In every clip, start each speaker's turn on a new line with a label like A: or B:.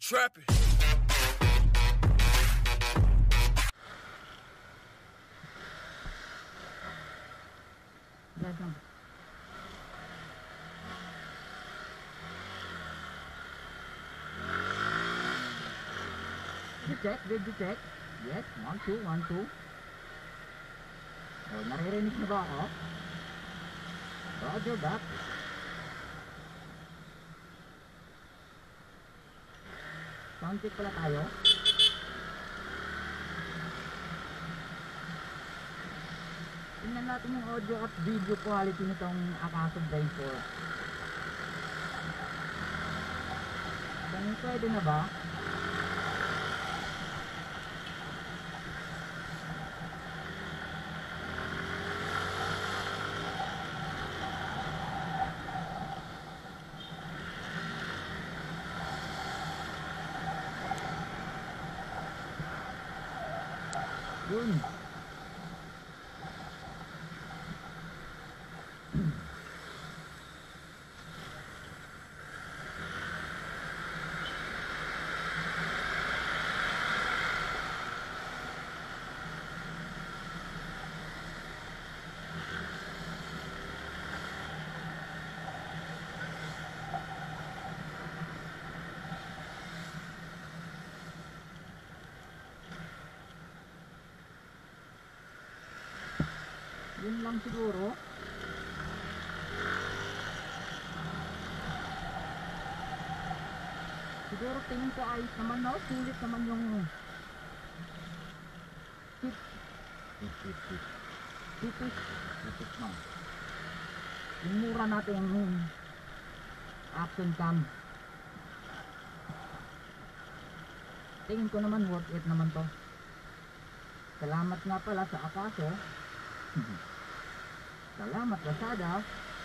A: trapping.
B: Did you check? Yes, 1, 2, 1, 2. Oh, naririnig na ba ako? Roger that. Sound check pala tayo. Tingnan natin yung audio at video quality nitong Akaso Drive 4. Pwede na ba? Yun. Yun lang siguro. Siguro tingin ko ayos naman, no? Sulit naman yung tipis no? Yung mura natin yung action cam. Tingin ko naman worth it naman to. Salamat nga pala sa Akaso. Salamat Lazada.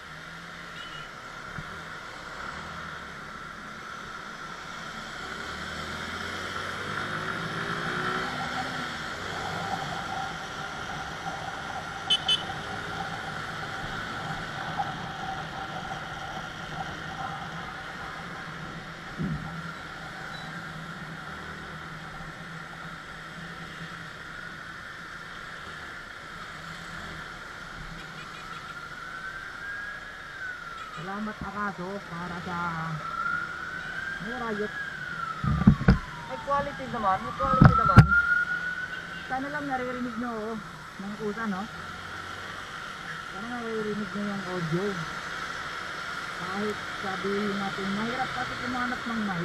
B: Salamat Akaso para sa mura yun. May quality naman, Sana lang naririnig nyo ng usa, no? Sana naririnig nyo yung audio. Kahit sabihin natin, mahirap kasi kumanap ng mic.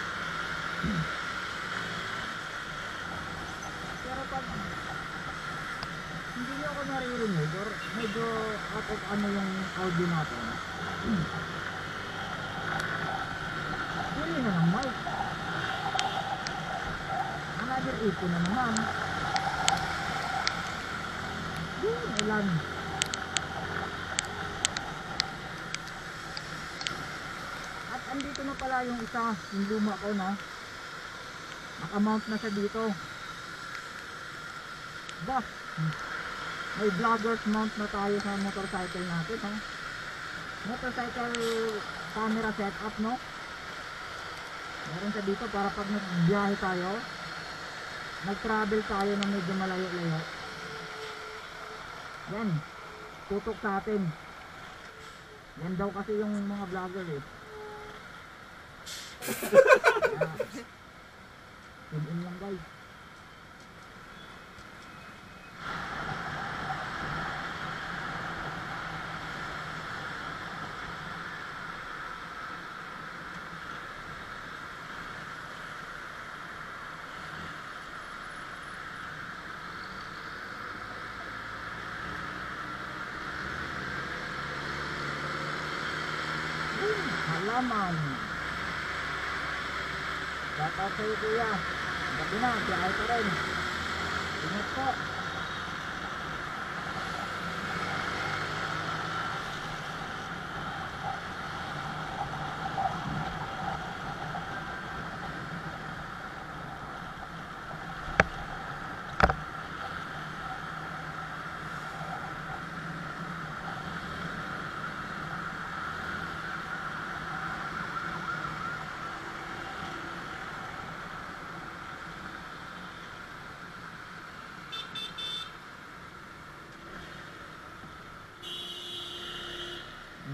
B: Pero pag hindi nyo ako naririnig or medyo out of ano yung audio natin, huli na ng mic. Another echo na naman. Yun, ilan. At andito na pala yung isa, yung luma ko, no? Nakamount na siya dito. Ba, may vloggers mount na tayo sa motorcycle natin, no? Motorcycle camera setup, no? Meron siya dito para pag nagbiyahe tayo, nag-travel tayo na medyo malayo-layo, yan, tutok sa atin. Yan daw kasi yung mga vlogger eh. Tune-in lang guys. Halaman. Dapat sa'yo kuya. Gabi na, biyahe pa rin. Ingat po.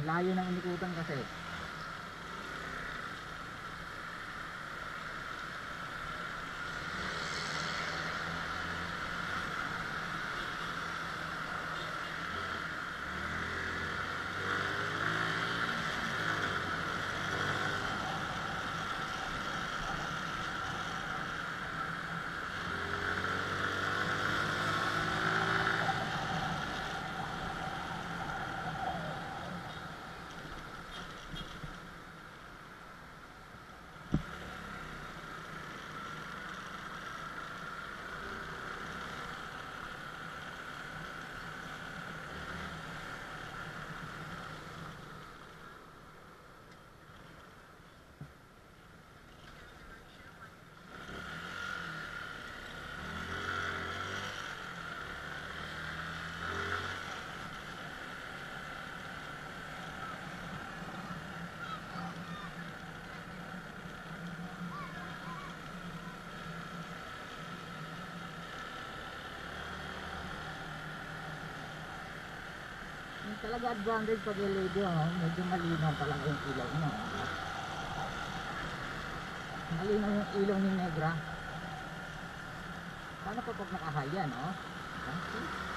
B: layo ng inikutan kasi. Yung talaga advantage pag LED, medyo malinaw talaga yung ilaw niya. Malinaw yung ilaw ni Negra. Paano pa pag nakahayan,